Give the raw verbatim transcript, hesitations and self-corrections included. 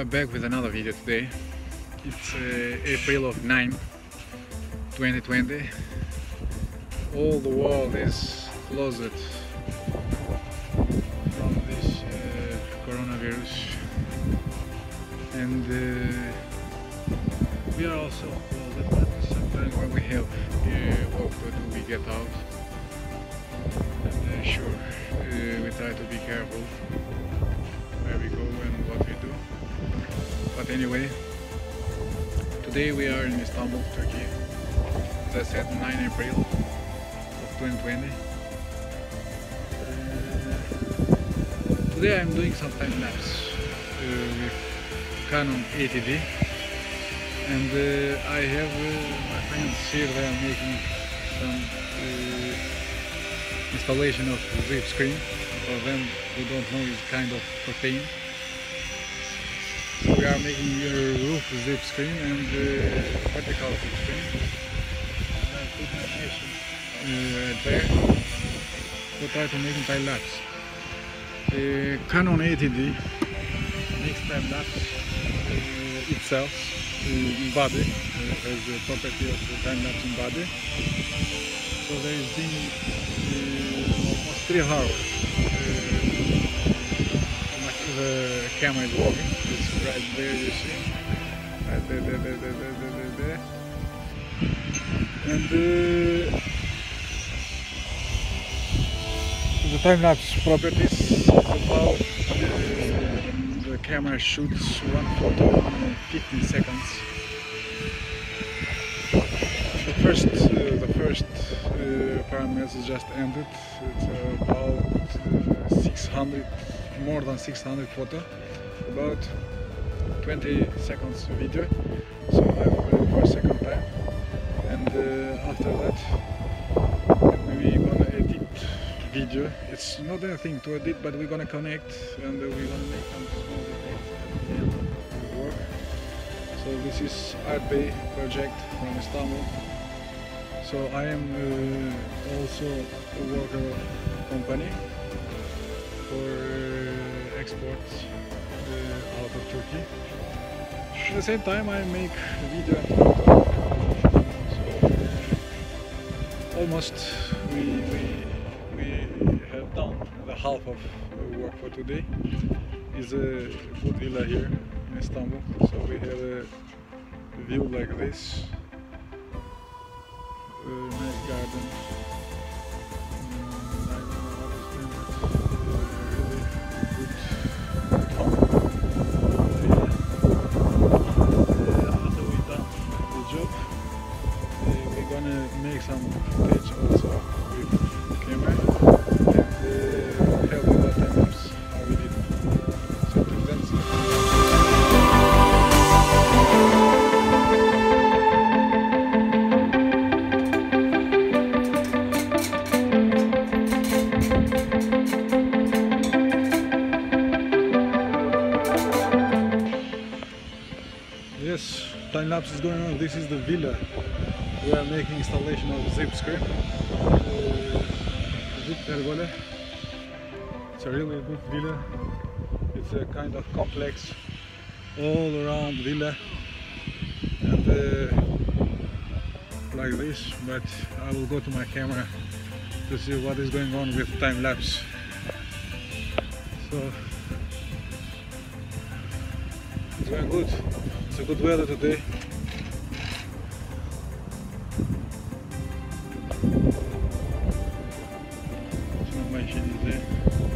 back with another video today. It's uh, April of ninth, twenty twenty. All the world is closed from this uh, coronavirus, and uh, we are also closed, but sometimes when we have uh, work to do, we get out. And uh, sure, uh, we try to be careful where we go and what we do. But anyway, today we are in Istanbul, Turkey. As I said, ninth April of twenty twenty. Uh, today I'm doing some time lapse uh, with Canon eighty D, and uh, I have uh, my friends here. They are making some uh, installation of zip screen. For them who don't know, it's kind of protein. So we are making a roof zip screen and uh, vertical zip screen. And I put my machine uh, there. So try to make time lapse. Uh, Canon eighty D makes time lapse uh, itself uh, in body, uh, has the property of the time lapse in body. So there is been uh, almost three hours. The camera is working. It's right there, you see. Right there, there, there, there, there, there, there. And uh, the time-lapse properties is about uh, the camera shoots one photo in fifteen seconds. The first, uh, the first uh, parameters just ended. It's about uh, six hundred. More than six hundred photo, about twenty seconds video, so I'm ready for a second time. And uh, after that we're gonna edit video. It's not anything to edit, but we're gonna connect and uh, we're gonna make some small details at the end of the work. So this is Art Bay project from Istanbul. So I am uh, also a worker company for exports uh, out of Turkey. At the same time I make video and photo. So almost we, we, we have done the half of the work for today. Is a good villa here in Istanbul. So we have a view like this. A nice garden. Make some footage also with camera and uh, help you about time lapse how we did. So till then, see you. Yes, time lapse is going on. This is the villa. We are making installation of zip screen. Uh, zip pergola. It's a really good villa. It's a kind of complex, all around villa, and uh, like this. But I will go to my camera to see what is going on with time lapse. So it's going good. It's a good weather today. Machine is there.